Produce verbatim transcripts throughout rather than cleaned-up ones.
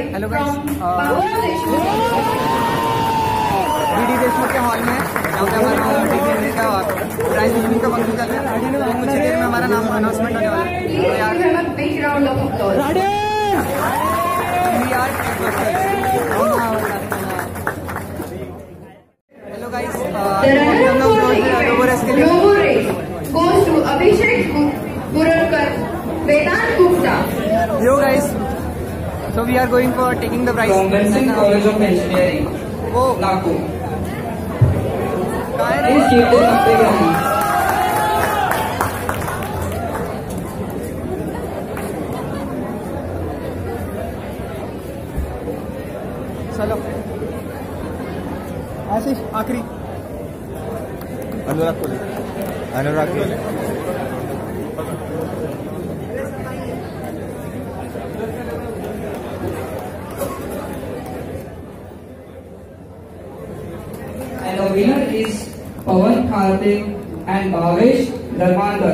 Hello guys, BD Deshmukh के hall में जहाँ पे हमारा डीजे का प्राइज डिस्ट्रीब्यूशन का फंक्शन चल रहा है। तो कुछ देर में हमारा नाम अनाउंसमेंट होने वाला है। तो यार हेलो गाइस, हम लोग रोबोरेस के लिए goes to Abhishek Purarkar, Vedant Gupta. Yo guys, so we are going for taking the prize. From Benson College of Engineering, Oh, Nagpur. कहाँ है? Please keep this up there. चलो आशीष आखिरी अनुराग को ले अनुराग को ले And the winner is Pawan Karthik and Bhavesh Dharmander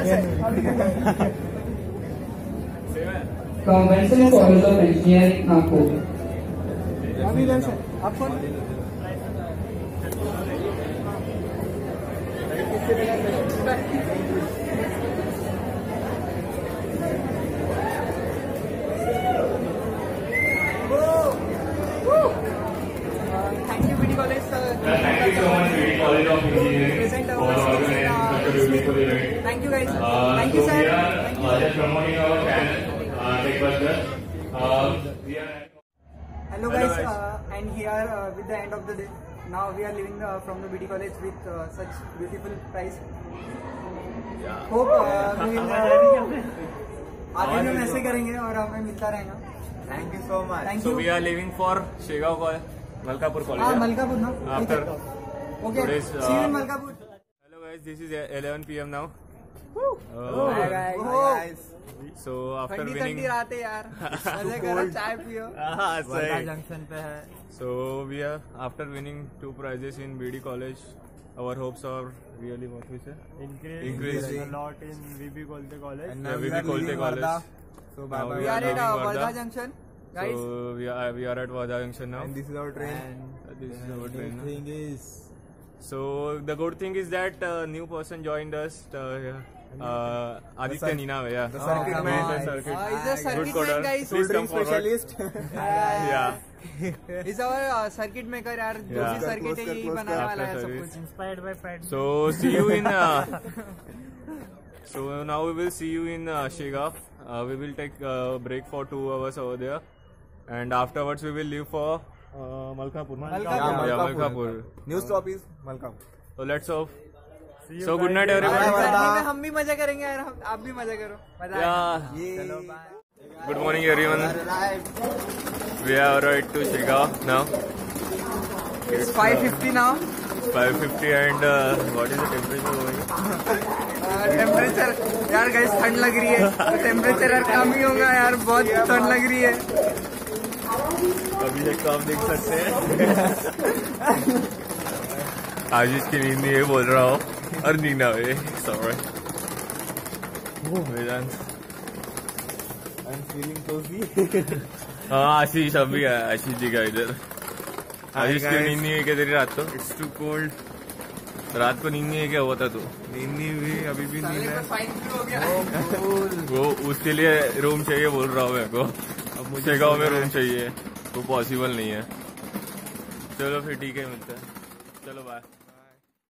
from Benson College of Engineering, Nagpur. अभी दर्शन आप कौन? Thank you, B D College. Thank you so much, B D College of Engineering, for organizing such a beautiful event. Thank you, guys. Uh, Thank you, so sir. we are uh, just promoting our channel, uh, TechBuster. Uh, we are. Hello guys, uh, and here uh, with the end of the day, now we are leaving uh, from the B D College with uh, such beautiful prize. Yeah. Hope uh, we will uh, आगे भी हम ऐसे करेंगे और हमें मिलता रहेगा. Thank you so much. Thank So you. we are leaving for Shegaon College, Malkapur College. हाँ मलकापुर ना. After Okay. today's, uh, See you in Malkapur. Hello guys, this is eleven p m now. Oh. Uh, Hi guys. so after ठंडी winning, ठंडी रात है यार. मजे करो, चाय पियो. Ah, Wardha sorry. जंक्शन पे है. So we are after winning two prizes in B D College. Our hopes are really what we say increasing a lot in V B Kolte College. And Yeah, V B Kolte College. So Now bye bye. We We are are at leaving uh, Wardha. Wardha Junction, guys. So we are we are at Wardha Junction now. And this is our train. Uh, This is our And train. the now. thing is, So the good thing is that uh, new person joined us. Uh, uh, Aditya Ninawe, yeah. the circuit Oh, man. nice. The circuit. Uh, he's a circuit coder. man, guys. Please Soldering come forward. specialist. Yeah. He's our uh, circuit maker यार. जो Yeah. भी circuit है यही Close बनाने वाला है After सब service. कुछ. Inspired by Fred. So see you in. Uh, so now we will see you in uh, Shegaon. Uh, we will take a uh, break for two hours over there, and afterwards we will leave for uh, Malkapur. Malkapur. Yeah, Yeah, Malkapur. New stop is Malkapur. So let's off. So good night everybody. Bye, bye. गर्मी में हम भी मजा करेंगे यार. हम- आप भी मजा करो. मजा आएगा. Yeah. Hello, bye. Good morning everyone. We are right to Shegaon now. It's five fifty now. five fifty and uh, what is the temperature over here? Temperature यार गाइस ठंड लग रही है. टेम्परेचर यार कम ही होगा यार. बहुत ठंड लग रही है. अभी तक तो आप देख सकते हैं आशीष की नींद नहीं है बोल रहा हूँ और नींद आवे sorry Vedanta I'm feeling cozy. हाँ आशीष अभी आया आशीष जी का इधर आशीष की नींद नहीं है क्या तेरी रात को इट्स टू कोल्ड रात को नींद नहीं है क्या हुआ था तू नींद नहीं हुई अभी भी नींद है. फाइन भी हो गया. वो उसके लिए रूम चाहिए बोल रहा हूँ मेरे को अब मुझे गाँव में रूम चाहिए वो पॉसिबल नहीं है चलो फिर ठीक है मिलता है चलो बाय